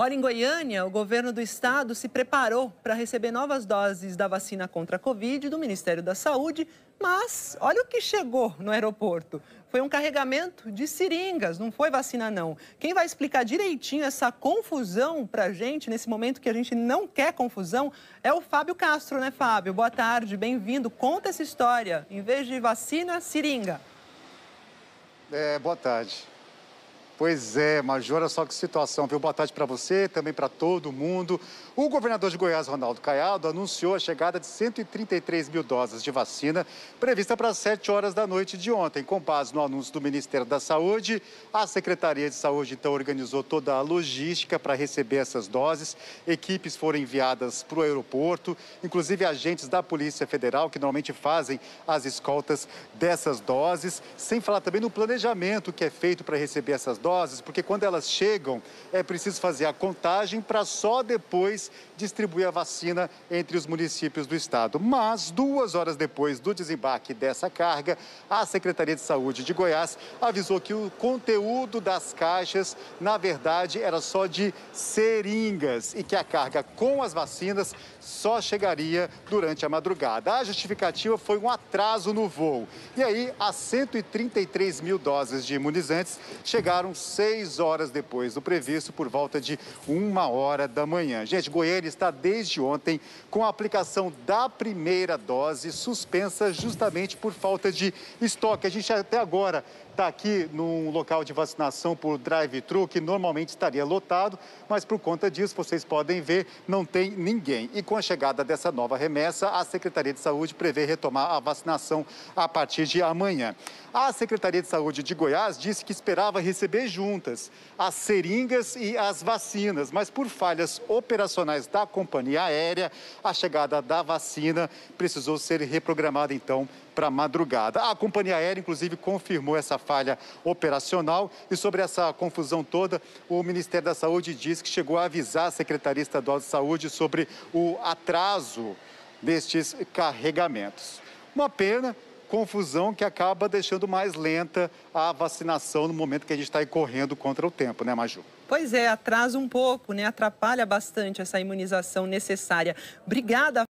Olha, em Goiânia, o governo do estado se preparou para receber novas doses da vacina contra a Covid do Ministério da Saúde, mas olha o que chegou no aeroporto. Foi um carregamento de seringas, não foi vacina não. Quem vai explicar direitinho essa confusão para a gente, nesse momento que a gente não quer confusão, é o Fábio Castro, né, Fábio? Boa tarde, bem-vindo. Conta essa história. Em vez de vacina, seringa. Boa tarde. Pois é, Major, olha só que situação, viu? Boa tarde para você, também para todo mundo. O governador de Goiás, Ronaldo Caiado, anunciou a chegada de 133 mil doses de vacina prevista para as 7 horas da noite de ontem. Com base no anúncio do Ministério da Saúde, a Secretaria de Saúde, então, organizou toda a logística para receber essas doses. Equipes foram enviadas para o aeroporto, inclusive agentes da Polícia Federal, que normalmente fazem as escoltas dessas doses, sem falar também no planejamento que é feito para receber essas doses, porque quando elas chegam, é preciso fazer a contagem para só depois distribuir a vacina entre os municípios do estado. Mas 2 horas depois do desembarque dessa carga, a Secretaria de Saúde de Goiás avisou que o conteúdo das caixas, na verdade, era só de seringas e que a carga com as vacinas só chegaria durante a madrugada. A justificativa foi um atraso no voo. E aí, as 133 mil doses de imunizantes chegaram 6 horas depois do previsto, por volta de 1h da manhã. Gente, Goiânia está desde ontem com a aplicação da primeira dose suspensa justamente por falta de estoque. A gente até agora está aqui num local de vacinação por drive-thru, que normalmente estaria lotado, mas por conta disso, vocês podem ver, não tem ninguém. E com a chegada dessa nova remessa, a Secretaria de Saúde prevê retomar a vacinação a partir de amanhã. A Secretaria de Saúde de Goiás disse que esperava receber juntas as seringas e as vacinas, mas por falhas operacionais da companhia aérea, a chegada da vacina precisou ser reprogramada, então, para a madrugada. A companhia aérea, inclusive, confirmou essa falha operacional e sobre essa confusão toda, o Ministério da Saúde diz que chegou a avisar a Secretaria Estadual de Saúde sobre o atraso destes carregamentos. Uma pena, confusão que acaba deixando mais lenta a vacinação no momento que a gente está correndo contra o tempo, né, Maju? Pois é, atrasa um pouco, né? Atrapalha bastante essa imunização necessária. Obrigada.